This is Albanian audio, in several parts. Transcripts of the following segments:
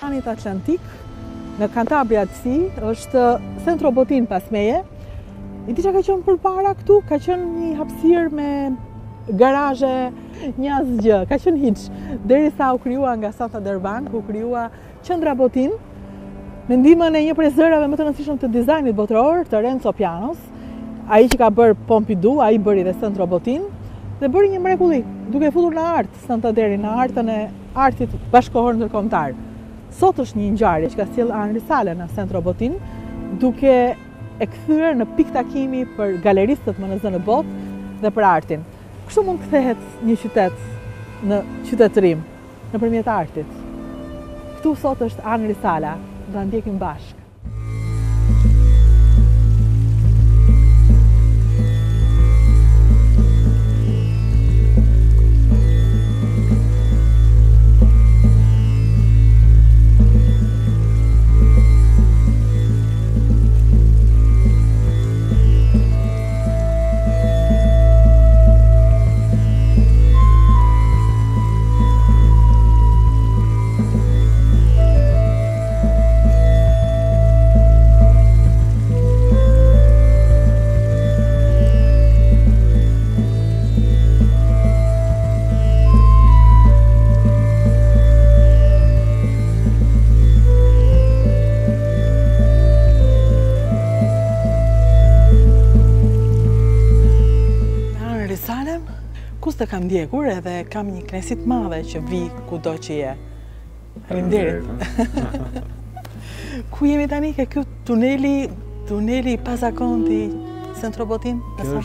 Oqeanit Atlantik, në Cantabria të Si, është Centro Botin pas meje. I di që ka qenë përpara këtu, ka qenë një hapësirë me garazhe, një asgjë, ka qenë hiç. Derisa u krijua nga Santa Derbank, u krijua Qendra Botin, me ndihmën e një prej zërave më të rëndësishëm të dizajnit botëror, të Renzo Pianos. Ai që ka bërë Pompidou, ai bëri dhe Centro Botin, dhe bëri një mrekulli, duke futur në art Santanderin, në artën e artit bashkëkohor ndërkombëtar. Sot është një ngjarje që ka sjellë Henri Sale në Centro Botin, duke e kthyer në pikë takimi për galeristët më në zë në botë dhe për artin. Kështu mund të kthehet një qytet në qytetërim nëpërmjet artit. Këtu sot është Henri Sala, do ta ndjekim bashkë. Kuste kam ndjekur edhe kam një kënaqësi të madhe që vi kudo që je. Faleminderit. Ku jemi tani ke ky tuneli pazakonti Centro Botin?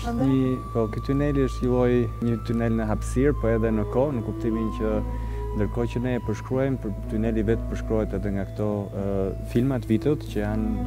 Ky tuneli është një tunel në hapësirë, po edhe në kohë, në kuptimin që ndërkohë që ne e përshkruajmë, për tuneli vetë përshkruhet edhe nga këto filmat vitut që janë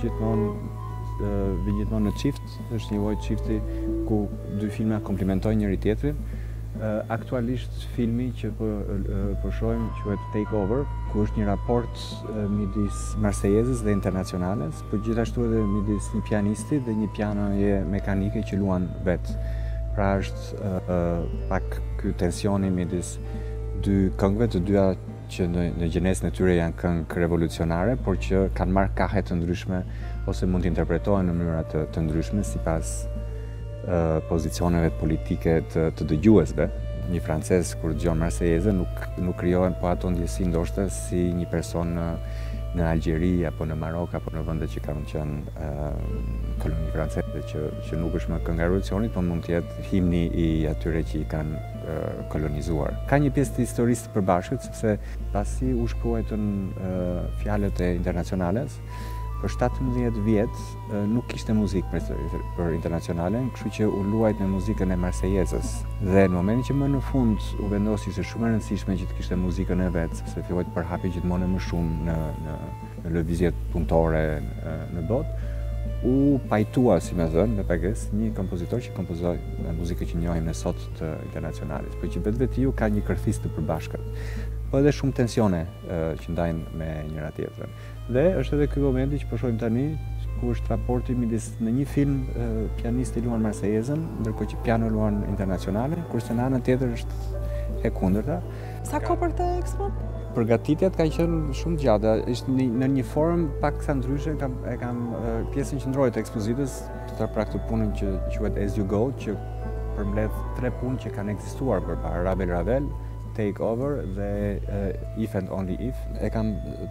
gjithmonë në çift, është një lloj çifti ku dy filma komplementojnë njëri tjetrin. Aktualisht filmi që po shohim quhet Take Over, ku është një raport midis Marsejezës dhe Internacionales, por gjithashtu edhe midis një pianisti dhe një pianoje mekanike që luan vetë. Pra është pak ky tensioni midis dy këngëve, të dyja që në gjenesën e tyre janë këngë revolucionare, por që kanë marrë kahe të ndryshme ose mund të interpretohen në mënyra të ndryshme sipas pozicioneve politike të dëgjuesve. Një francez kur dëgjon Marsejezën nuk krijohen po ato ndjesi ndoshta si një person në Algjeri apo në Marok apo në vende që kanë qenë koloni franceze që nuk është më kënga e revolucionit, por mund të jetë himni I atyre që I kanë kolonizuar. Ka një pjesë të historisë të përbashkët sepse pasi u shkruajtën fjalët e Internacionales, për 17 vjet nuk kishte muzikë për Internacionalen, kështu që u luajt me muzikën e Marsejezës. Dhe në momentin që më në fund u vendosi se shumë e rëndësishme që të kishte muzikën e vet, sepse filloi të përhapi gjithmonë më shumë në lëvizjet punëtore në botë, u pajtua, si më thënë, me pagesë, një kompozitor që kompozoi muzikën që njohim ne sot të Internacionalit, por që vetvetiu ka një kërthis të përbashkët. Po edhe shumë tensione që ndajnë me njëra tjetrën. Dhe është edhe ky momenti që po shohim tani, ku është raporti midis në një film pianisti luan Marsejezën, ndërkohë që piano luan Internacionale, kurse në anën tjetër është e kundërta. Sa kohë për këtë ekspo? Përgatitjet kanë qenë shumë të gjata, është në një formë pak sa ndryshe, kam pjesën qendrore të ekspozitës, të pra këtë punën që quhet As You Go, që përmbledh 3 punë që kanë ekzistuar përpara, Ravel, Take Over dhe If and Only If. E kam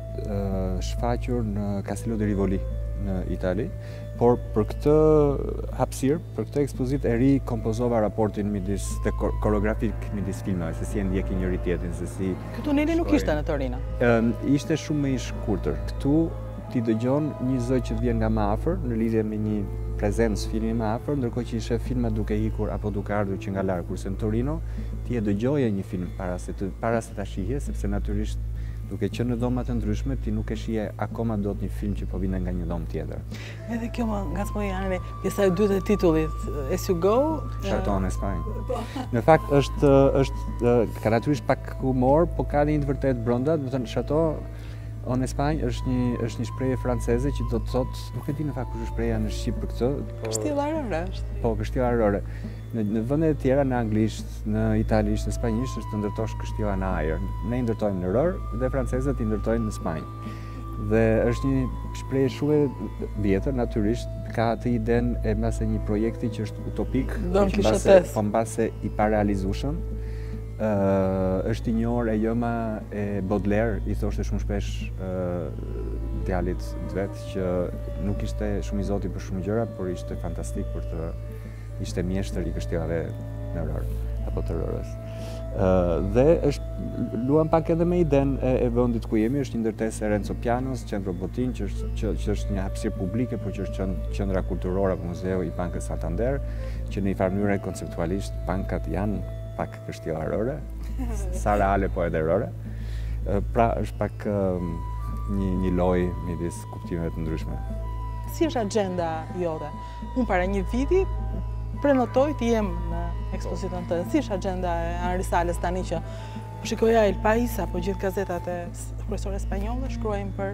shfaqur në Castello di Rivoli në Itali, por për këtë hapësirë, për këtë ekspozitë e ri kompozova raportin midis dhe koreografik midis filmave, se si e ndjekin njëri tjetrin, se si. Ky tuneli nuk ishte në Torino. Ishte shumë më I shkurtër. Këtu ti dëgjon një zë që të vjen nga më afër në lidhje me një prezencë filmi më afër, ndërkohë që I sheh filmat duke ikur apo duke ardhur që nga larg, kurse në Torino ti e dëgjoje një film para se ta shihje, sepse natyrisht duke qenë në dhoma të ndryshme, ti nuk e shihje akoma dot një film që po vinte nga një dhomë tjetër. Edhe kjo më ngacmoi Henri, pjesa e dytë e titullit, As You Go, Chateau en Espagne. Në fakt është ka natyrisht pak humor, po ka një të vërtet brenda, do të thënë Chateau On Spanj është një shprehje franceze që do të thotë, nuk e di në fakt kush është shprehja në shqip për këtë. Kështjella rore është. Po, kështjella rore. Në vende të tjera, në anglisht, në italisht, në spanjisht, është të ndërtosh kështjella në ajër. Ne i ndërtojmë në rër dhe francezët i ndërtojnë në Spanjë. Dhe është një shprehje shumë e vjetër, natyrisht, ka atë idenë e mbase një projekti që është utopik, po mbase i parealizueshëm. Është i njohur e jëma e Baudelaire, i thoshte shumë shpesh djalit të vet që nuk ishte shumë i zoti për shumë gjëra, por ishte fantastik për të ishte mjeshtër i kështjellave në rër apo të rërës. Dhe luan pak edhe me idenë e vendit ku jemi, është një ndërtesë e Renzo Pianos, Centro Botin, që është një hapësirë publike, por që është qendra kulturore apo muzeu i Bankës Santander, që në një farë mënyrë konceptualisht bankat janë pak kështjella rore, sa reale po edhe rore. Pra është pak një lojë midis kuptimeve të ndryshme. Si është agenda jote? Unë para një viti prenotoj të jem në ekspozitën të. Si është agenda e Anri Sales tani që shikoja El País apo gjithë gazetat e kryesore spanjolle shkruajnë për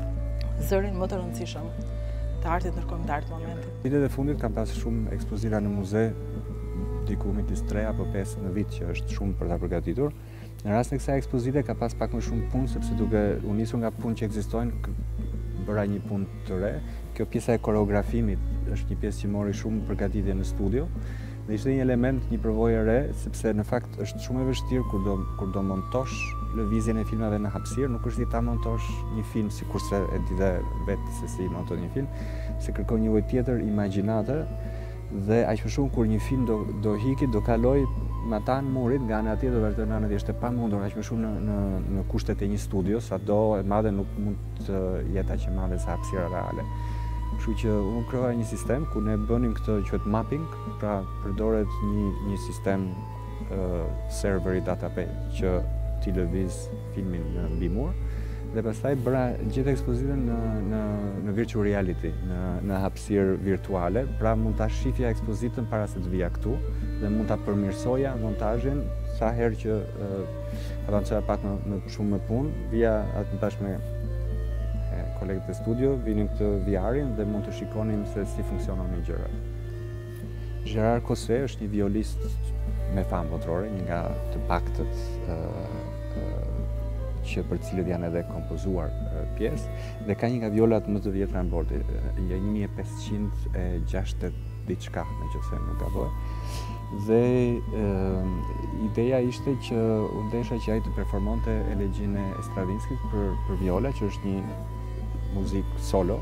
zërin më të rëndësishëm të artit ndërkombëtar të momentit. Vitet e fundit kam pas shumë ekspozita në muze, diku midis 3 apo 5 në vit, që është shumë për ta përgatitur. Në rastin e kësaj ekspozite ka pas pak më shumë punë, sepse duke u nisur nga punë që ekzistojnë, bëra një punë të re. Kjo pjesa e koreografimit është një pjesë që mori shumë përgatitje në studio. Dhe ishte një element, një përvojë e re, sepse në fakt është shumë e vështirë kur do montosh lëvizjen e filmave në hapësirë, nuk është si ta montosh një film sikurse e di dhe vetë se si monton një film, se kërkon një lloj tjetër imagjinate. Dhe aq më shumë kur një film do hiki, do kaloj me ata në murit, nga ana tjetër vazhdon ana është e pamundur, aq më shumë në kushtet e një studio, sado e madhe nuk mund të jetë aq e madhe sa hapësira reale. Kështu që unë krijoja një sistem ku ne bënim këtë quhet mapping, pra përdoret një sistem serveri database që ti lëviz filmin në mbi mur. Dhe pastaj bëra gjithë ekspozitën në virtual reality, në hapësirë virtuale, pra mund ta shifja ekspozitën para se të vija këtu dhe mund ta përmirësoja montazhin sa herë që avancoja pak më shumë me punë, vija atë bashkë me kolegët e studio, vinin këtë VR-in dhe mund të shikonin se si funksionon gjërat. Gérard Cosset është një violist me famë botërore, një nga të paktët që për cilët janë edhe kompozuar pjesë, dhe ka një nga violat më të vjetra në botë, 1560 diçka, nëse nuk gaboj. Dhe ideja ishte që u ndesha që ai të performonte elegjin e Stravinskit për viola, që është një muzikë solo,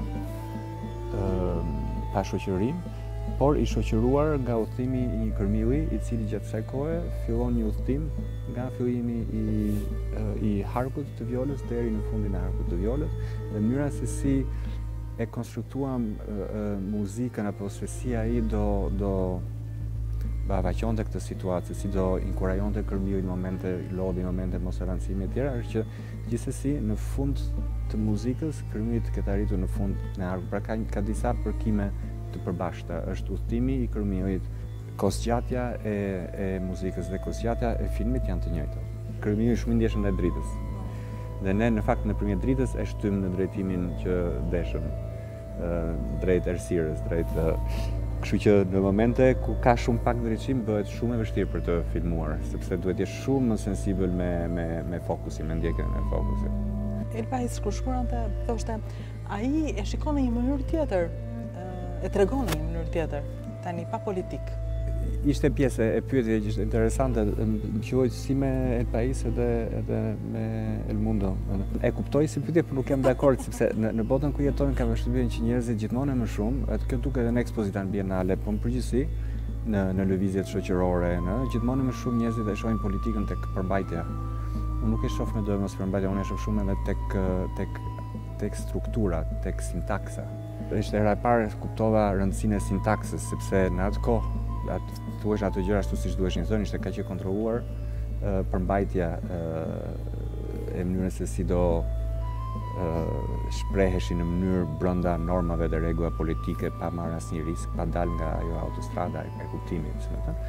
pa shoqërim, por i shoqëruar nga udhëtimi i një kërmilli, i cili gjatë kësaj kohe fillon një udhëtim nga fillimi i harkut të violës deri në fundin e harkut të violës, dhe mënyra se si e konstruktuam muzikën apo se si ai do bavaqonte këtë situatë, si do inkurajonte kërmillin në momente lodhi, në momente mos e rëndësimi e tjera, është që gjithsesi në fund të muzikës kërmilli të ketë arritur në fund në harkut. Pra ka disa përkime të përbashkëta, është udhëtimi i kërmillit, kosgjatja e muzikës dhe kosgjatja e filmit janë të njëjta. Kërmilli shumë ndjeshëm ndaj dritës. Dhe ne në fakt nëpërmjet dritës e shtym në drejtimin që deshëm, drejt errësirës, drejt kështu që në momente ku ka shumë pak ndriçim bëhet shumë e vështirë për të filmuar, sepse duhet të jesh shumë më sensibël me fokusin, me ndjekjen e fokusit. El País kur shkruante, thoshte, ai e shikon në një mënyrë tjetër, e tregon në një mënyrë tjetër, tani pa politik. Ishte pjesë e pyetjes që ishte interesante, më quajt si me El País edhe me El Mundo. E kuptoj si pyetje, por nuk jam dakord, sepse në botën ku jetojmë kam përshtypjen që njerëzit gjithmonë më shumë, atë kjo duket edhe në ekspozitën bienale, po në përgjithësi në lëvizjet shoqërore, gjithmonë më shumë njerëzit e shohin politikën tek përmbajtja. Unë nuk e shoh me dorë mos përmbajtja, unë e shoh shumë edhe tek struktura, tek sintaksa. Ishte hera e parë kuptova rëndësinë e sintaksës, sepse në atë kohë thuash ato gjëra ashtu siç duheshin thënë, ishte kaq e kontrolluar përmbajtja e mënyrës se si do shpreheshin në mënyrë brenda normave dhe rregullave politike, pa marrë asnjë risk, pa dalë nga ajo autostrada e kuptimit,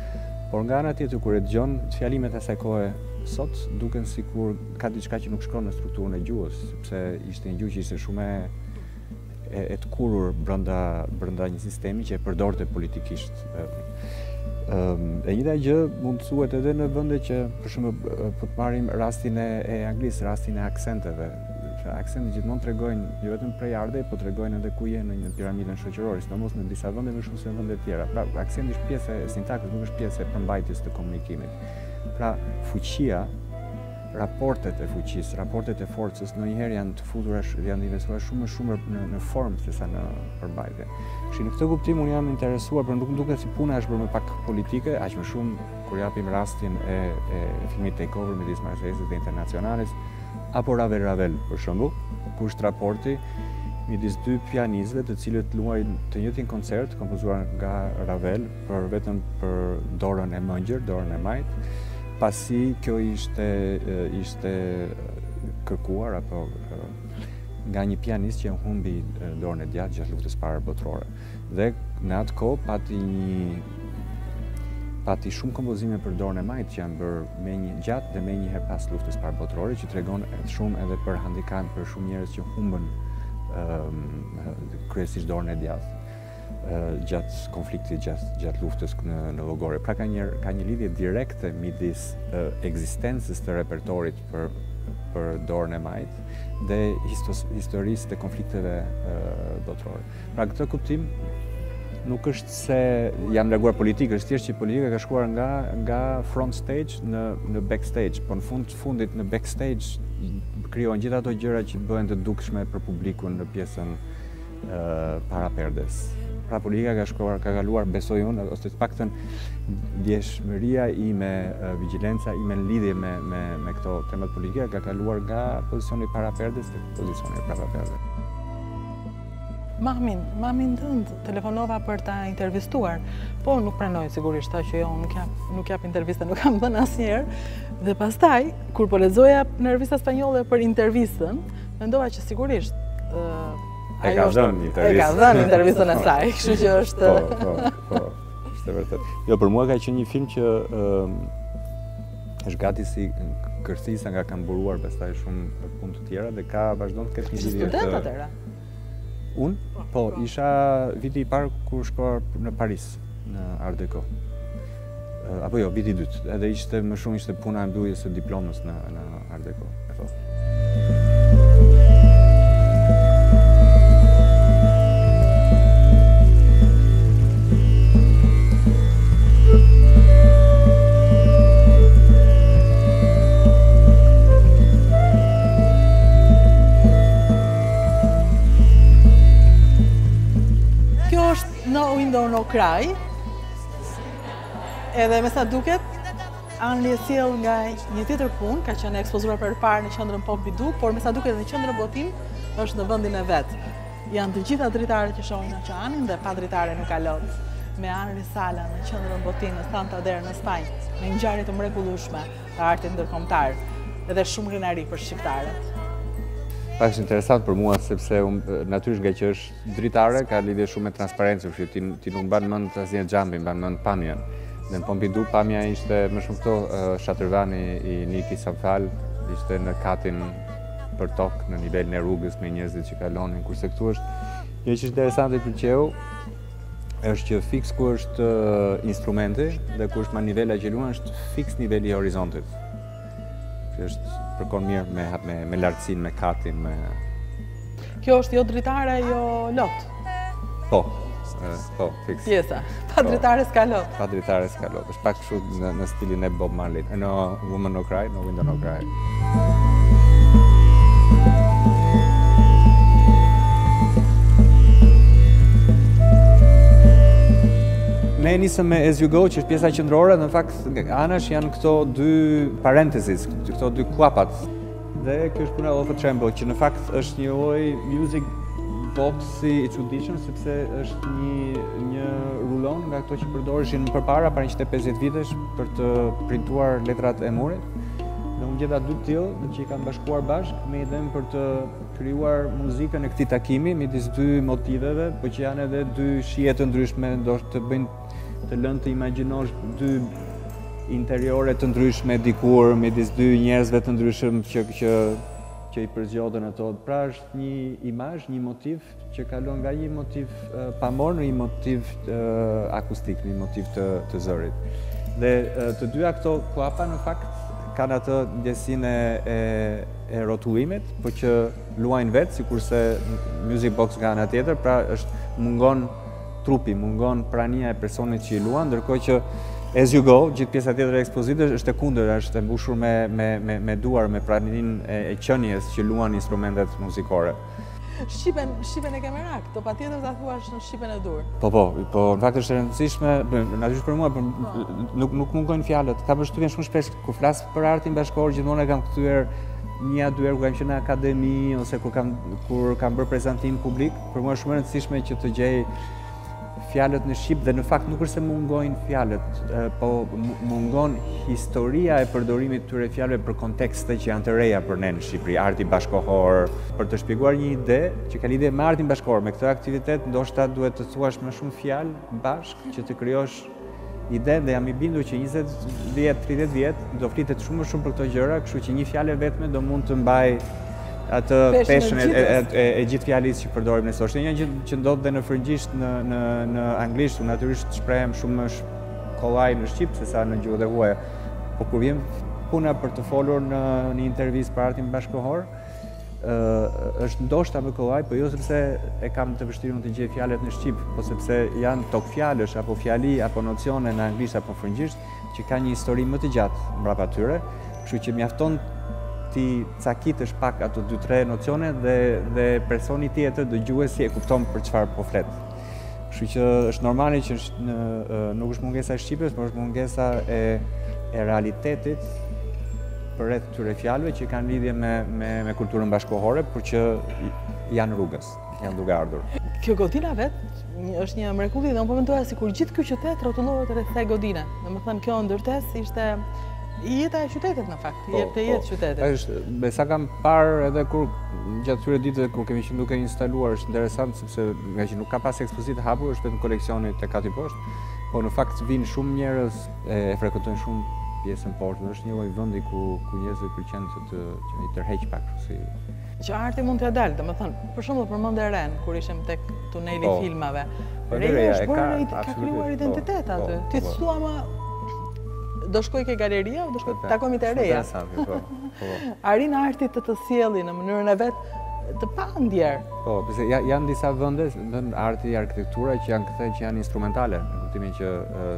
Por nga ana tjetër, kur e dëgjon fjalimet e asaj kohe sot, duken sikur ka diçka që nuk shkon në strukturën e gjuhës, sepse ishte një gjuhë që ishte shumë e të kurrur brenda një sistemi që e përdorte politikisht. E njëjta gjë mund të thuhet edhe në vende që, për shembull, po të marrim rastin e Anglisë, rastin e aksenteve. Aksentet gjithmonë tregojnë jo vetëm prej ardhej, po tregojnë edhe ku je në piramidën shoqërore, sidomos në disa vende më shumë se në vende tjera. Pra, aksenti është pjesë e sintaksës, nuk është pjesë e përmbajtjes të komunikimit. Pra, fuqia, raportet e fuqisë, raportet e forcës ndonjëherë janë të futura, janë investuar shumë më shumë në formë sesa në përmbajtje. Kështu në këtë kuptim unë jam interesuar, por nuk më duket si puna është bërë më pak politike, aq më shumë kur japim rastin e filmit Takeover midis Marseillesit dhe Internacionales, apo Ravel, për shembull, ku është raporti midis dy pianistëve të cilët luajnë të njëjtin koncert kompozuar nga Ravel vetëm për dorën e mëngjer, dorën e majt, pasi kjo ishte kërkuar apo nga një pianist që humbi dorën e djathtë gjatë luftës parë botërore. Dhe në atë kohë pati shumë kompozime për dorën e majt që janë bërë gjatë dhe me njëherë pas luftës parë botërore, që tregon shumë edhe për handikap për shumë njerëz që humbën kryesisht dorën e djathtë gjatë konfliktit, gjatë luftës në llogore. Pra ka një lidhje direkte midis ekzistencës të repertorit për dorën e majt dhe historisë të konflikteve botërore. Pra këtë kuptim nuk është se jam larguar politikë, është thjesht që politika ka shkuar nga front stage në backstage, por në fundit në backstage krijohen gjithë ato gjëra që bëhen të dukshme për publikun në pjesën para perdes. Pra politika ka kaluar, besoj unë, ose të paktën ndjeshmëria ime, vigjilenca ime në lidhje me këto temat politike ka kaluar nga pozicioni para perdes te pozicioni para perdes. Mamin tënd telefonova për ta intervistuar, po nuk pranoj sigurisht që jo nuk jap intervista, nuk kam dhënë asnjëherë. Dhe pastaj kur po lexoja në revista spanjolle për intervistën, mendova që sigurisht e ka dhënë intervistën e saj, kështu që është po, është vërtet. Jo, për mua ka qenë një film që është gati si kërthisa nga kam buruar pastaj shumë punë të tjera dhe ka vazhdon të ketë një lidhje. Student atëra? Unë? Po, isha viti I parë kur shkova në Paris, në Art Deco. Apo jo, viti I dytë. Edhe më shumë ishte puna e mbylljes së diplomës në Art Deco. No Window No Cry, edhe me sa duket, Anli e sjell nga një tjetër punë, ka qenë ekspozuar përpara në qendrën Pompidou, por me sa duket në qendrën Botin është në vendin e vet. Janë të gjitha dritaret që shohin oqeanin dhe pa dritare nuk ka lot. Me Henri Sala në qendrën Botin në Santander në Spanjë, në një ngjarje të mrekullueshme të artit ndërkombëtar, edhe shumë krenari për shqiptarët. Është interesant për mua sepse natyrisht nga që është dritare ka lidhje shumë me transparencën, kështu ti nuk mban mend asnjë xhambi, mban mend pamjen. Dhe në Pompidou pamja ishte më shumë këto Shatërvani I Niki Safal ishte në katin për tokë në nivelin e rrugës me njerëzit që kalonin, kurse këtu është një që është interesante për qeu është që fiks ku është instrumenti dhe ku është manivela që luan është fiks niveli I horizontit. Që është përkon mirë me lartësinë, me katin, me... Kjo është jo dritare, jo lot? Po, fiks. Pjesa, pa dritare s'ka lot? Pa dritare s'ka lot, është pak kështu në stilin e Bob Marley. No Woman No Cry, No Window No Cry. Ne nisëm me As You Go, që është pjesa qendrore, në fakt anash janë këto dy parentheses, këto dy kuapat. Dhe kjo është puna of a Trembo, që në fakt është një lloj music boxi I çuditshëm sepse është një rulon nga ato që përdoreshin përpara 150 vitesh për të printuar letrat e murit. Dhe unë gjeta dy tillë që I kanë bashkuar bashkë me idenë për të krijuar muzikën e këtij takimi midis dy motiveve, por që janë edhe dy shije të ndryshme, ndoshta të lënë të imagjinosh dy interiore të ndryshme dikur midis dy njerëzve të ndryshëm që i përzgjodhen ato. Pra është një imazh, një motiv që kalon nga një motiv pamor në një motiv akustik, një motiv të zërit. Dhe të dyja këto klapa në fakt kanë atë ndjesinë e rrotullimit, por që luajnë vetë, sikurse Music Box nga ana tjetër, pra mungon trupi, mungon prania e personit që i luan, ndërkohë që As You Go, gjithë pjesa tjetër e ekspozitës është e kundër, është e mbushur me duar, me praninë e qenies që luan instrumentet muzikore. Shqipen e ke merak, to patjetër ta thuash në shqipen e dur. Po, në fakt është e rëndësishme, natyrisht për mua, nuk mungojnë fjalët. Ka përshtypjen shumë shpesh kur flas për artin bashkëkohor, gjithmonë e kam kthyer një a dy herë kur kam qenë në akademi ose kur kam bërë prezantim publik, për mua është shumë e rëndësishme që të gjej fjalët në shqip, dhe në fakt nuk është se mungojnë fjalët, po mungon historia e përdorimit të këtyre fjalëve për kontekste që janë të reja për ne në Shqipëri, arti bashkëkohor. Për të shpjeguar një ide që ka lidhje me artin bashkëkohor, me këtë aktivitet, ndoshta duhet të thuash më shumë fjalë bashkë që të krijosh ide, dhe jam i bindur që 20 vjet, 30 vjet do flitet shumë më shumë për këto gjëra, kështu që një fjalë vetme do mund të mbaj atë peshën e gjithë fjalës që përdorim ne sot. Është një gjë që ndodh dhe në frëngjisht, në anglisht, natyrisht shprehem shumë më kollaj në shqip se sa në gjuhët e huaja. Po kur vjen puna për të folur në një intervistë për artin bashkëkohor, është ndoshta më kollaj, po jo sepse e kam të vështirë të gjej fjalët në shqip, po sepse janë tok fjalësh apo fjali apo nocione në anglisht apo frëngjisht që kanë një histori më të gjatë mbrapa tyre, kështu që mjafton ti cakitësh pak ato 2-3 nocione dhe personi tjetër dëgjuesi e kupton për çfarë po flet. Kështu që është normale që nuk është mungesa e shqipjes, por është mungesa e realitetit përreth këtyre fjalëve që kanë lidhje me kulturën bashkëkohore, por që janë rrugës, janë duke ardhur. Kjo godina vetë është një mrekulli, dhe unë po mendoja sikur gjithë ky qytet rrotullohet rreth kësaj godine. Domethënë kjo ndërtesë ishte jeta e qytetit në fakt, jetë qytetit. Është, me sa kam parë edhe kur gjatë këtyre ditëve kur kemi qenë duke instaluar, është interesant sepse nga që nuk ka pas ekspozitë hapur, është vetëm koleksioni tek aty poshtë, po në fakt vinë shumë njerëz e frekuentojnë shumë pjesën poshtë. Është një lloj vendi ku njerëzve pëlqen që i tërheq pak si që arti mund t'ja dalë, domethënë, për shembull përmend Eren kur ishim tek tuneli filmave. Reja ka krijuar identitet aty. Ti thua më do shkoj ke galeria, do shkoj takomi te Reja. Arina artit të sjellë në mënyrën e vet të pandjer. Po, pse janë disa vende, arti, arkitektura që janë këto që janë instrumentale, në kuptimin që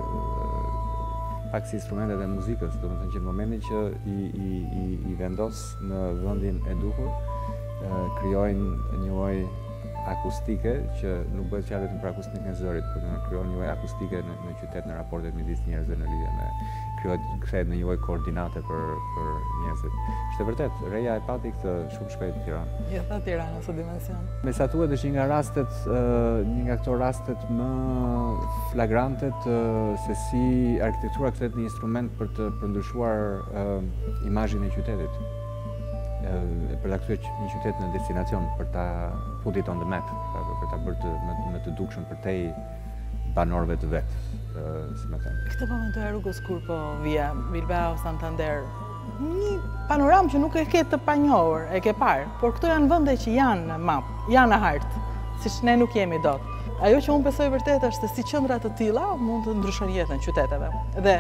pak si instrumentet e muzikës, domethënë që në momentin që i vendos në vendin e duhur, krijojnë një lloj akustike që nuk bëhet fjalë vetëm për akustikën e zërit, por krijojnë një lloj akustike në qytet, në raportet midis njerëzve, në lidhje me kthehet në një lloj koordinate për njerëzit. Është vërtet, Reja e pati këtë shumë shpejt në Tiranë. Ja tha Tirana në dimension. Me sa thuhet është një nga këto rastet më flagrante se si arkitektura kthehet një instrument për të ndryshuar imazhin e qytetit. Për ta kthyer një qytet në destinacion, për ta put it on the map, për ta bërë më të dukshëm për te banorëve të vet, si më thënë. Këtë po mendoja rrugës kur po vija Bilbao Santander. Një panoramë që nuk e ke të panjohur, e ke parë, por këto janë vende që janë në map, janë në hartë, siç ne nuk jemi dot. Ajo që unë besoj vërtet është se si qendra të tilla mund të ndryshojnë jetën qyteteve. Dhe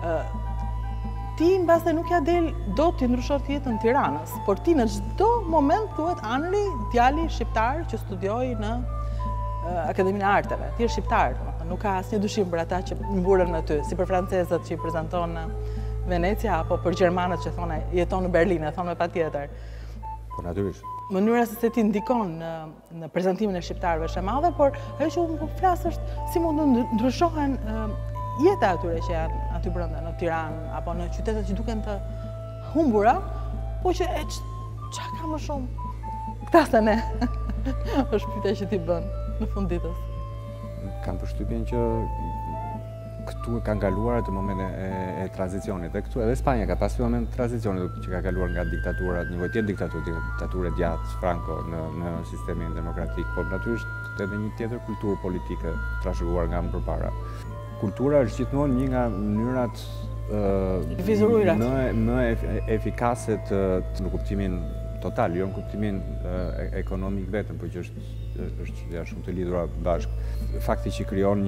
ti mbase nuk ja del do t'i ndryshon jetën Tiranës, por ti në çdo moment thuhet Anri, djali shqiptar që studioi në Akademinë e Arteve. Ti je shqiptar, nuk ka asnjë dyshim për ata që mburën aty, si për francezët që i prezanton në Venecia apo për gjermanët që thonë jeton në Berlin, e thonë me patjetër. Po natyrisht. Mënyra se ti ndikon në prezantimin e shqiptarëve është e madhe, por ajo që unë po flas është si mund të ndryshohen jeta atyre që janë aty brenda në Tiranë apo në qytetet që duken të humbura, po që çka ka më shumë këta se ne. Është pyetja që ti bën në fund ditës. Kam përshtypjen që këtu kanë kaluar atë momente e tranzicionit. Dhe këtu edhe Spanja ka pasur moment tranzicionit që ka kaluar nga diktatura, një lloj tjetër diktaturë gjatë Franco në sistemin demokratik, por natyrisht edhe një tjetër kulturë politike trashëguar nga më përpara. Kultura është gjithmonë një nga mënyrat më efikase në kuptimin total, jo në kuptimin ekonomik vetëm, por që është shumë të lidhura bashkë. Fakti që krijon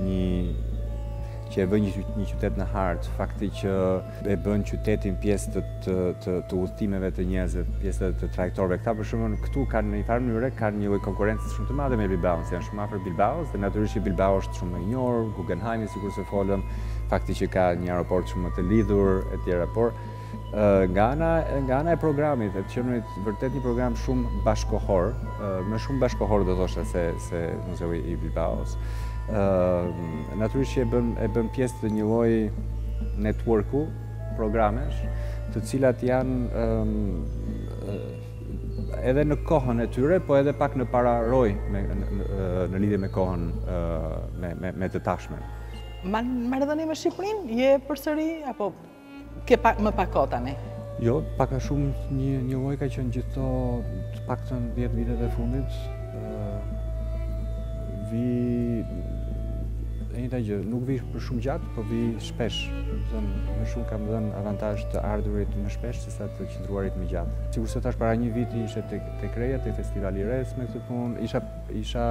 që e bën një qytet në hartë, fakti që e bën qytetin pjesë të udhëtimeve të njerëzve, pjesë të trajektorëve. Këta për shembull këtu kanë në një farë mënyrë kanë një lloj konkurrencë shumë të madhe me Bilbaon, se janë shumë afër Bilbaos dhe natyrisht Bilbao është shumë më i njohur, Guggenheimi sikur se folëm, fakti që ka një aeroport shumë më të lidhur etj. Por nga ana e programit, e qenurit vërtet një program shumë bashkohor, më shumë bashkohor do thosha se Muzeu i Bilbaos. Natyrisht e bën pjesë të një lloj networku programesh, të cilat janë edhe në kohën e tyre, po edhe pak në pararoj në lidhje me kohën me të tashmen. Marrëdhënie me Shqipërinë, je përsëri apo ke më pak kohë tani? Jo, pak a shumë një lloj ka qenë gjithë të paktën 10 vitet e fundit. Nuk vi për shumë gjatë, po vi shpesh. Më shumë kam dhënë avantazh të ardhurit më shpesh sesa të qëndruarit më gjatë. Sigur se tash para një viti ishe tek Reja, te Festivali i Res me këtë punë, isha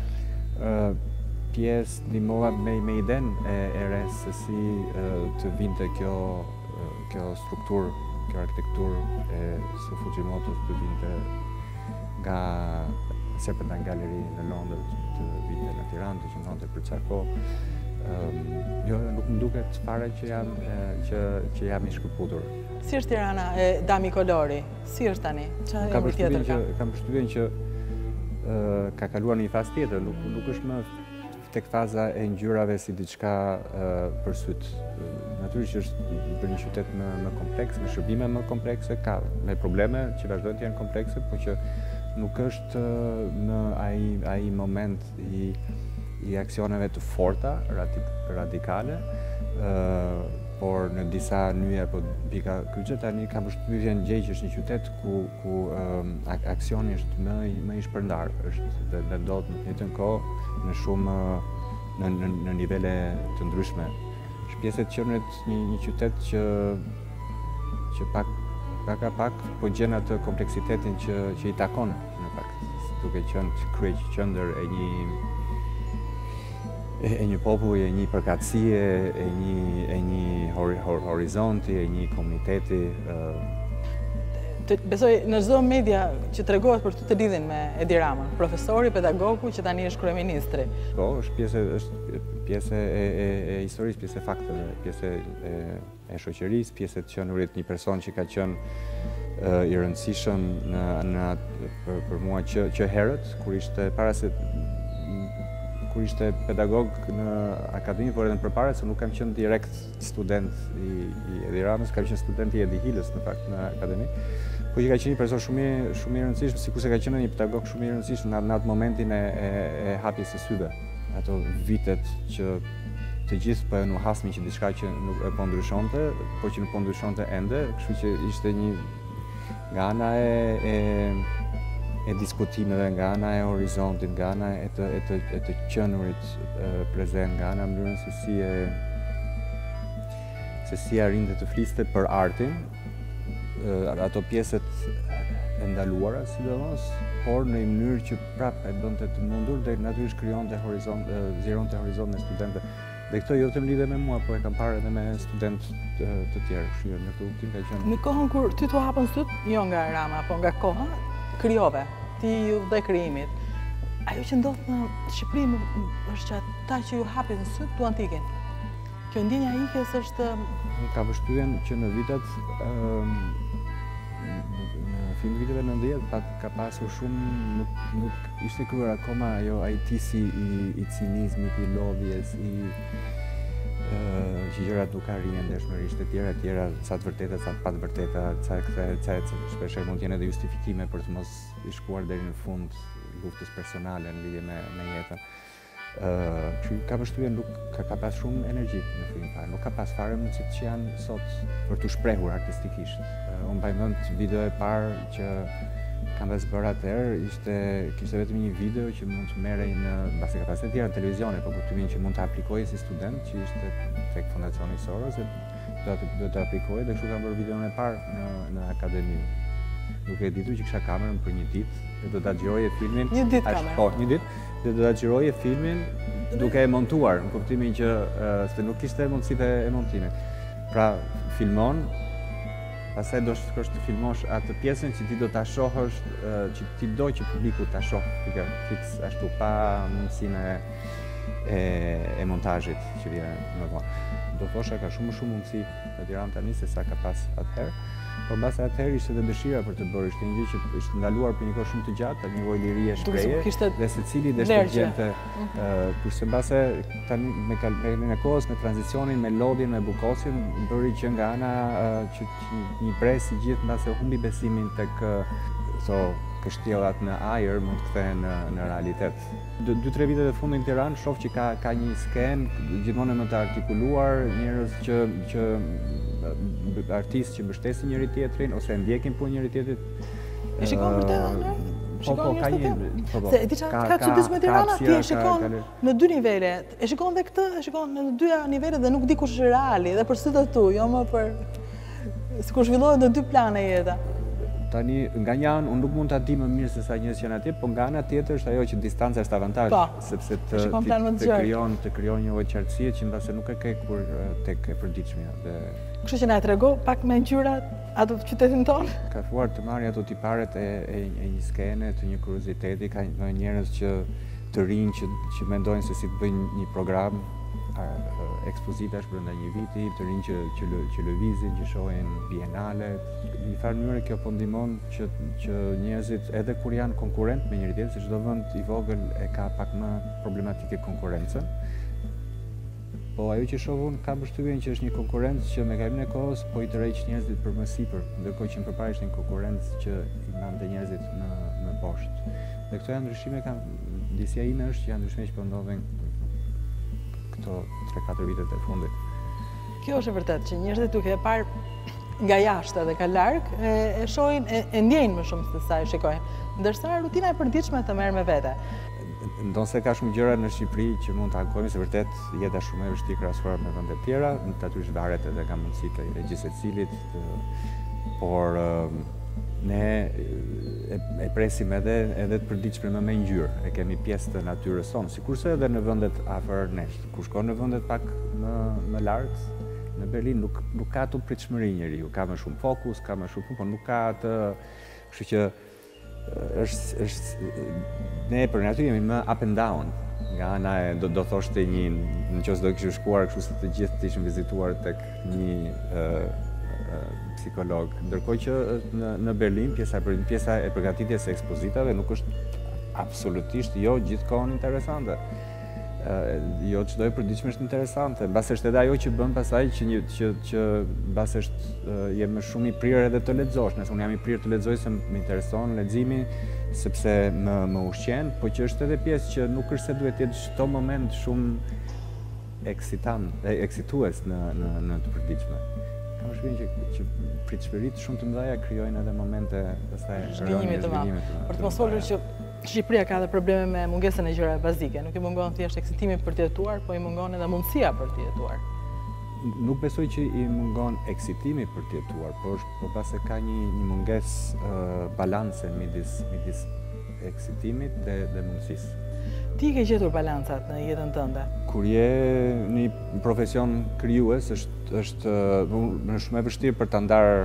pjesë, ndihmova me idenë e Res se si të vinte kjo strukturë, kjo arkitekturë e së Fujimotos të vinte nga Serpentine Gallery në Londër, të vinte në Tiranë, të qëndronte për çfarë kohë. Jo, nuk më duket fare që jam i shkëputur. Si është Tirana e Dami Kolori? Si është tani? Kam përshtypjen që ka kaluar në një fazë tjetër, nuk është më tek faza e ngjyrave si diçka për syt. Natyrisht është për një qytet më kompleks, me shërbime më komplekse, ka me probleme që vazhdojnë të jenë komplekse, por që nuk është në ai moment i aksioneve të forta, radikale, por në disa nyje apo pika kyçe tani kam përshtypjen gjej që është një qytet ku aksioni është më i shpërndar, është dhe ndodhet në të njëjtën kohë në shumë në nivele të ndryshme. Është pjesë e qendrit një qytet që pak po gjen atë kompleksitetin që i takon në fakt, duke qenë kryq qendër e një populli, e një përkatësie, e një horizonti, e një komuniteti. Besoj në çdo media që tregohet për të lidhin me Edi Ramën, profesori, pedagogu që tani është kryeministri. Po, është pjesë e historisë, pjesë e fakteve, pjesë e shoqërisë, pjesë e të qenurit një person që ka qenë i rëndësishëm për mua që herët, kur ishte pedagog në akademi, por edhe në përpara, se nuk kam qenë direkt student i Edi Ramës, kam qenë student i Edi Hilës në fakt në akademi, po që ka qenë një person shumë i rëndësishëm, sikurse ka qenë një pedagog shumë i rëndësishëm në atë momentin e hapjes së syve. Ato vitet që të gjithë po e nuhasnin që diçka që nuk e po ndryshonte, po që nuk po ndryshonte ende, kështu që ishte një nga ana e diskutimeve, nga ana e horizontit, nga ana e të qenurit prezent, nga ana mënyrën se si arrinte të fliste për artin, ato pjesët e ndaluara sidomos, por në një mënyrë që prapë e bënte të mundur dhe natyrisht krijonte zgjeronte horizont në studentëve. Dhe këto jo vetëm lidhe me mua, po e kam parë edhe me studentë të tjerë. Kështu në këtë kuptim ka qenë. Në kohën kur ty t'u hapën syt, jo nga Rama, po nga koha, krijove, ti dhe krijimit. Ajo që ndodh në Shqipëri është që ata që ju hapin syt tu antikin. Kjo ndjenja ikjes është ka përshtypjen që në vitet në fillim viteve 90 ka pasur shumë nuk ishte kryer akoma ai tisi i cinizmit, i lodhjes, që gjërat nuk arrin ndeshmërisht e tjera, sa të vërteta, sa të pa të vërteta, ca shpesh mund të jenë edhe justifikime për të mos i shkuar deri në fund luftës personale në lidhje me jetën. Ka përshtypjen nuk ka pas shumë energji në fillim fare, nuk ka pas fare mundësit që janë sot për të shprehur artistikisht. Unë mbaj mend video e parë që kam bërë atëherë, kishte vetëm një video që mund të merrej mbasi ka pasur tjera në televizion, por kuptimin që mund të aplikojë si student, që ishte tek Fondacioni Soros, do të aplikoj dhe kështu kam bërë videon e parë në akademi. Duke ditur që kisha kamerën për një ditë dhe do ta xhiroje filmin. Një ditë kamerë. Po, një ditë dhe do ta xhiroje filmin duke e montuar, në kuptimin që se nuk kishte mundësitë e montimit. Pra filmon, pastaj do shkosh të filmosh atë pjesën që ti do ta shohësh, që ti do që publiku ta shohë, fiks ashtu pa mundësinë e montazhit që vjen më vonë. Do thosha ka shumë mundësi në Tiranë tani se sa ka pas atëherë. Por mbas atëherë ishte edhe dëshira për të bërë, ishte një gjë që ishte ndaluar për një kohë shumë të gjatë, një lloj lirie shpreje dhe secili gjente. Kurse mbase tani me kohës, me tranzicionin, me lodhjen, me bukosin, bëri që nga ana që një pres i gjithë mbase humbi besimin tek kështjellat në ajër mund të kthehen në realitet. 2-3 vitet e fundit në Tiranë shoh që ka një skenë gjithmonë më të artikuluar, njerëz që artistë që mbështesin njëri tjetrin ose ndjekin punë njëri tjetrit. E shikon vërtet? Po, ka një. Se e di ka çuditshme Tirana, ti e shikon në 2 nivele. E shikon dhe këtë, e shikon në 2 nivele dhe nuk di kush është reali, dhe për sytë tu, jo më për sikur zhvillohet në 2 plane jeta. Tani, nga një anë, unë nuk mund ta di më mirë se sa njerëz që janë atje, por nga ana tjetër është ajo që distanca është avantazh, sepse të krijon një lloj qartësie që mbase nuk e ke kur tek e përditshmja. Kështu që na trego pak me ngjyrat ato të qytetin tonë. Ka thuar të marrë ato tiparet e një skene, të një kurioziteti, ka njerëz që të rinj që mendojnë se si të bëjnë një program ekspozitash brenda një viti, të rinj që lëvizin, që shohin bienale. Në një farë mënyrë kjo po ndihmon që njerëzit edhe kur janë konkurrent me njëri tjetrin, se çdo vend i vogël e ka pak më problematike konkurrencën. Po ajo që shoh unë ka përshtypjen që është një konkurrencë që me kalimin e kohës po i tërheq njerëzit për më sipër, ndërkohë që më përpara ishte një konkurrencë që i mante njerëzit në poshtë. Dhe këto janë ndryshime disia ime është që janë ndryshime që po ndodhin këto 3-4 vitet e fundit. Kjo është e vërtet që njerëzit duke e parë nga jashtë dhe ka larg e shohin e ndjejnë më shumë se sa e shikojnë. Ndërsa rutina e përditshme të merr me vete. Ndonse ka shumë gjëra në Shqipëri që mund të ankojmë, se vërtet jeta shumë e vështirë krahasuar me vende të tjera, natyrisht varet edhe nga mundësitë e gjithë secilit, por ne e presim edhe të përditshme me ngjyrë, e kemi pjesë të natyrës sonë, sikurse edhe në vendet afër nesh. Kur shkon në vendet pak më lart, në Berlin nuk ka atë pritshmëri njeriu, ka më shumë fokus, ka më shumë, por nuk ka atë, kështu që ne për natyrë jemi më up and down. Nga ana do thoshte nëse do kishim shkuar kështu se të gjithë të ishin vizituar tek një psikolog. Ndërkohë që në Berlin pjesa e përgatitjes së ekspozitave nuk është absolutisht gjithkohon interesante. Jo çdo e përditshme është interesante. Mbas është edhe ajo që bën pasaj që mbas është je më shumë i prirë edhe të lexosh. Nëse unë jam i prirë të lexoj se më intereson leximi sepse më ushqen, po që është edhe pjesë që nuk është se duhet të jetë çdo moment shumë eksitues në të përditshme. Kam shpinën që pritshmëritë shumë të mëdha krijojnë edhe momente pastaj zhvillimi të madh. Për të mos folur që Shqipëria ka edhe probleme me mungesën e gjërave bazike. Nuk i mungon thjesht eksitimi për të jetuar, po i mungon edhe mundësia për të jetuar. Nuk besoj që i mungon eksitimi për të jetuar, por pasi ka një mungesë balance midis eksitimit dhe mundësisë. Ti ke gjetur balancat në jetën tënde? Kur je një profesion krijues, është shumë e vështirë për ta ndarë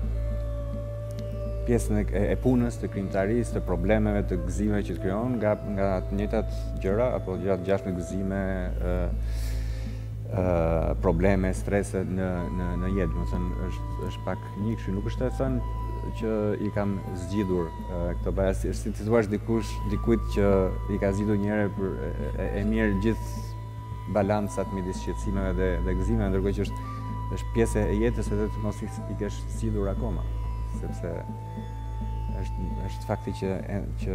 pjesën e punës, të krijimtarisë, të problemeve, të gëzimeve që të krijon nga të njëjtat gjëra apo gjëra të ngjashme, gëzime, probleme, strese në jetë. Do të thënë është pak një kështu, nuk është të thënë që i kam zgjidhur këto balanca, si të thuash dikujt që i ka zgjidhur një herë për e mirë gjithë balancat midis shqetësimeve dhe gëzimeve, ndërkohë që është pjesë e jetës edhe të mos i kesh zgjidhur akoma, sepse është fakti që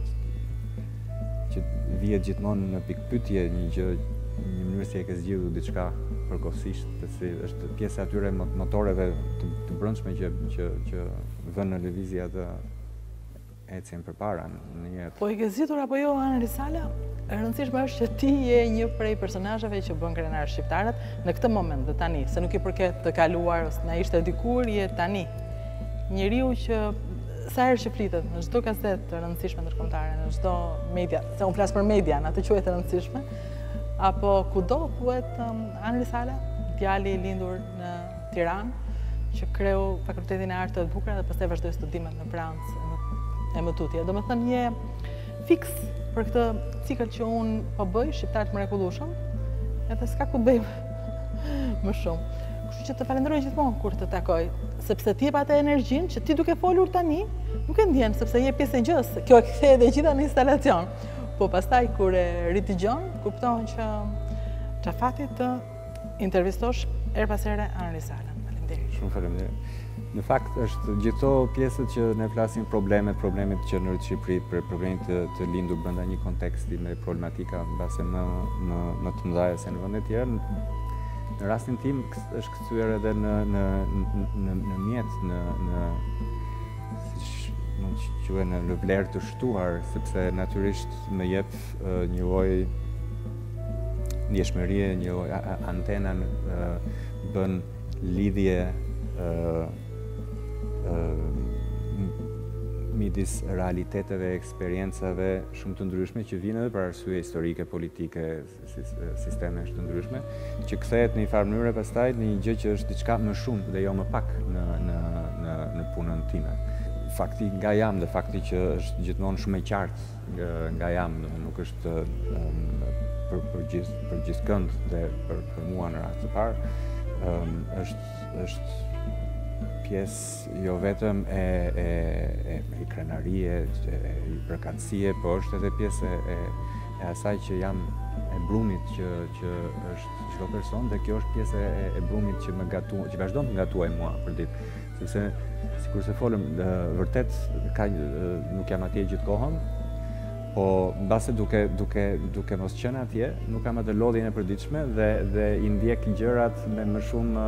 vihet gjithmonë në pikpyetje një mënyrë si e ke zgjidhur diçka përkohësisht, pse është pjesë atyre motoreve të brendshme që vënë në lëvizje ecim përpara në jetë. Po i ke zgjitur apo jo Ana Risala? E rëndësishme është që ti je një prej personazheve që bën krenar shqiptarët në këtë moment dhe tani, se nuk i përket të kaluar ose na ishte dikur, je tani. Njeriu që sa herë që flitet në çdo gazetë të rëndësishme ndërkombëtare, në çdo media, se unë flas për media, në atë quhet e rëndësishme, apo kudo thuhet Ana Risala, djali i lindur në Tiranë, që kreu Fakultetin e Arteve të Bukura dhe pastaj vazhdoi studimet në Francë e më tutje. Domethënë je fiks për këtë cikël që unë po bëj, shqiptar të mrekullueshëm, edhe s'ka ku bëj më shumë. Kështu që të falenderoj gjithmonë kur të takoj, sepse ti jep atë energjinë që ti duke folur tani, nuk e ndjen sepse je pjesë e gjës. Kjo e kthej edhe gjitha në instalacion. Po pastaj kur e ridëgjon, kupton që çafati të intervistosh her pas here Ana Risala. Faleminderit. Shumë faleminderit. Në fakt është gjitho pjesët që ne flasim problemet që në Shqipëri, për problemet të lindur brenda një konteksti me problematika mbase më të mëdha se në vende të tjera. Në rastin tim është kthyer edhe në mjet, në vlerë të shtuar, sepse natyrisht më jep një lloj ndjeshmërie, një lloj antena, bën lidhje midis realiteteve, eksperiencave shumë të ndryshme që vijnë edhe për arsye historike, politike, sisteme të ndryshme, që kthehet në një farë mënyrë pastaj në një gjë që është diçka më shumë dhe jo më pak në punën time. Fakti nga jam dhe fakti që është gjithmonë shumë e qartë nga jam, nuk është për gjithëkënd dhe për mua në rast të parë, është pjesë jo vetëm e krenarie, e përkatësie, po është edhe pjesë e asaj që jam e brumit që është çdo person, dhe kjo është pjesë e brumit që vazhdon të ngatuaj mua për ditë. Sepse, sikur se folëm, vërtet nuk jam atje gjithë kohën, po mbase duke mos qenë atje, nuk kam atë lodhjen e përditshme dhe i ndjek gjërat me më shumë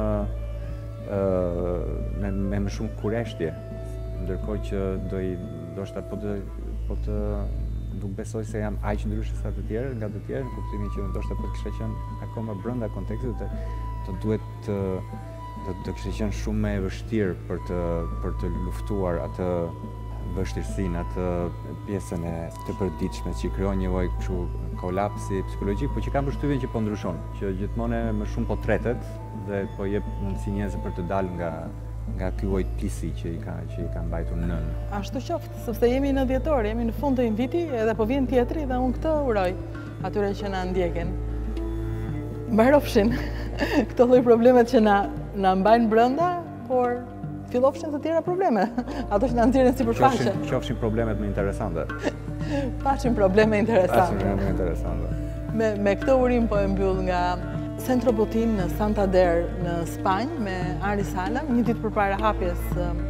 me më shumë kureshtje, ndërkohë që ndoshta po të nuk besoj se jam aq ndryshe sa të tjerë, nga të tjerë, në kuptimin që ndoshta po të kisha qenë akoma brenda kontekstit, të duhet të kisha qenë shumë më e vështirë për të luftuar atë vështirësinë, atë pjesën e të përditshme që krijon një lloj kështu kolapsi psikologjik, por që kam përshtypjen që po ndryshon, që gjithmonë më shumë po tretet dhe po jep mundësi njerëzve për të dalë nga ky lloj pisi që i ka mbajtur nën. Ashtu qoftë, sepse jemi në dhjetor, jemi në fund të inviti edhe po vjen tjetri dhe unë këtë uroj atyre që na ndjekin. Mbarofshin këto lloj problemet që na mbajnë brenda, por fillofshin të tjera probleme, ato që na nxjerrin sipërfaqe. Qofshin problemet më interesante. Paqin probleme interesante. Me këtë urim po e mbyll nga Centro Botin në Santander në Spanjë me Ana Risala, një ditë përpara hapjes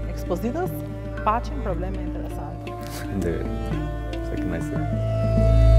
ekspozitës, paqin probleme interesante. Faleminderit. Se kënaqësi.